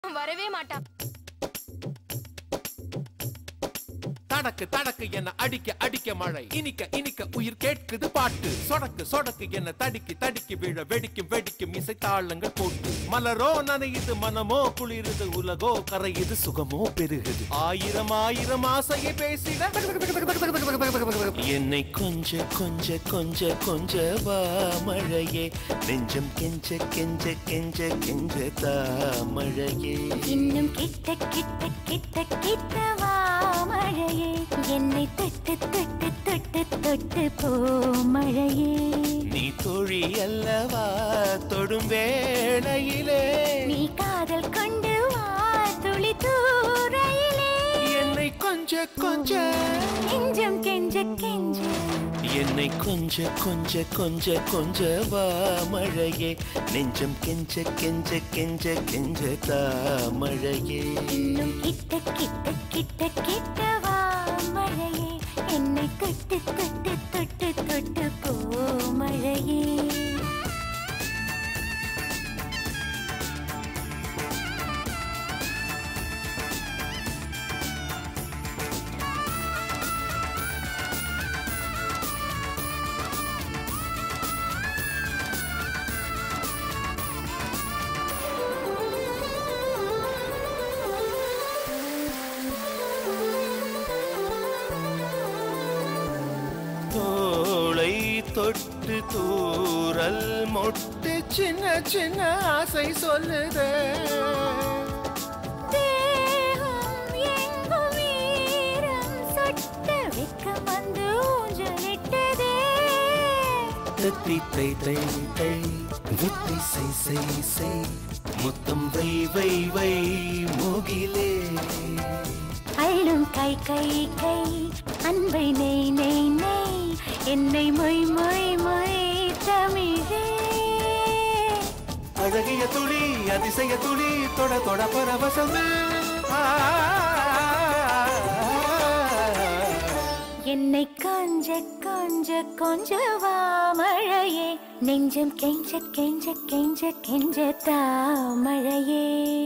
வரவே மாட்டா. தடக்கு தடக்கு என்ன அடிக்க அடிக்க மழை, இனிக்க இனிக்க உயிர் கேட்குது பாட்டு, சொடக்கு சொடக்கு என்ன தடிக்கி தடிக்கி விழ வெடிக்கும் வெடிக்கும் இசை தாளங்கள் போட்டு, மலரோ நனையுது மனமோ குளிருது உலகோ கரையுது சுகமோ பெருகுது, ஆயிரம் ஆயிரம் ஆசையை பேசிட என்னை கொஞ்ச கொஞ்ச கொஞ்ச கொஞ்ச வா மழையே, நெஞ்சம் கெஞ்ச கெஞ்ச கெஞ்ச கெஞ்ச தா மழையே, இன்னும் கிட்ட கிட்ட கிட்ட கிட்ட வா மழையே, என்னை தொட்டு தொட்டு தொட்டு தொட்டு போ மழையே, நீ தோழி அல்லவா தொடும் வேளையிலே, நீ காதல் கொண்டு வா துளி தூரையிலே, என்னை கொஞ்ச கொஞ்ச நெஞ்சம் கெஞ்ச கெஞ்ச, என்னை கொஞ்ச கொஞ்ச கொஞ்ச கொஞ்ச வா மழையே, நெஞ்சம் கெஞ்ச கெஞ்ச கெஞ்ச கெஞ்ச தா மழையே, இன்னும் கிட்ட கிட்ட கிட்ட கிட்ட வா மழையே, என்னை தொட்டு தொட்டு தொட்டு தொட்டு போ மழையே. தோளை தொட்டு தூரல் மொட்டு சின்ன சின்ன ஆசை சொல்லுதே, தேகம் எங்கும் ஈரம் சொட்ட வெட்கம் வந்து ஊஞ்சலிட்டதே, தத்தி தை தை தை வித்தி சை சை சை முத்தம் வை வை வை மூகிலே, அள்ளும் கை கை கை அன்பை நெய் நெய் நெய், என்னை மொய் மொய் மொய் தமிழே, அழகிய துளி அதிசய துளி தொட தொட பரவசமே, என்னை கொஞ்ச கொஞ்ச கொஞ்ச வா மழையே, நெஞ்சம் கெஞ்ச கெஞ்ச கெஞ்ச கெஞ்ச தா மழையே,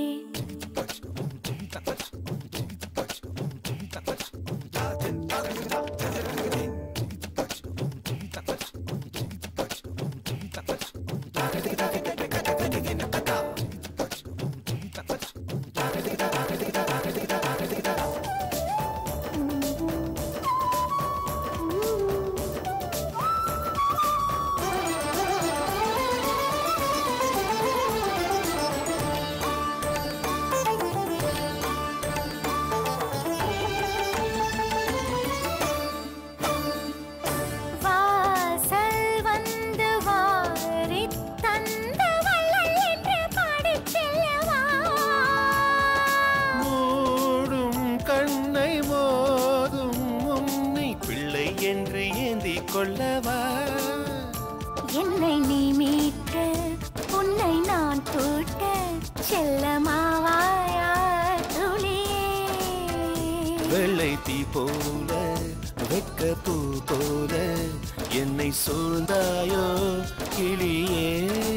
என்று ஏந்தி கொள்ளவா, என்னை நீ மீட்ட உன்னை நான் தூட்ட செல்லமாவாயா துளியே, வெள்ளை தீ போல வெக்க பூ போல என்னை சூழ்ந்தாயோ கிளியே,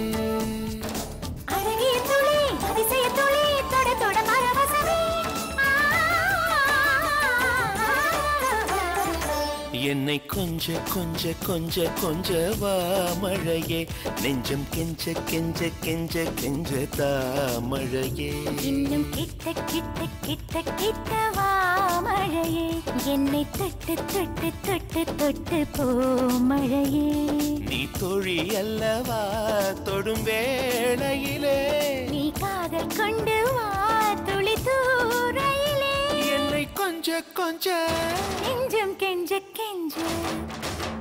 அழகிய துளி அதிசய துளி தொட தொட பரவசமே, என்னை கொஞ்ச கொஞ்ச கொஞ்ச கொஞ்ச வா மழையே, நெஞ்சம் கெஞ்ச கெஞ்ச கெஞ்ச கெஞ்ச தா மழையே, இன்னும் கிட்ட கிட்ட கிட்ட கிட்ட வா மழையே, என்னை தொட்டு தொட்டு தொட்டு தொட்டு போ மழையே, நீ தோழி அல்லவா தொடும் வேளையிலே, நீ காதல் கொண்டு வா துளி தூரையிலே, என்னை கொஞ்ச கொஞ்ச நெஞ்சம் கெஞ்ச கெஞ்ச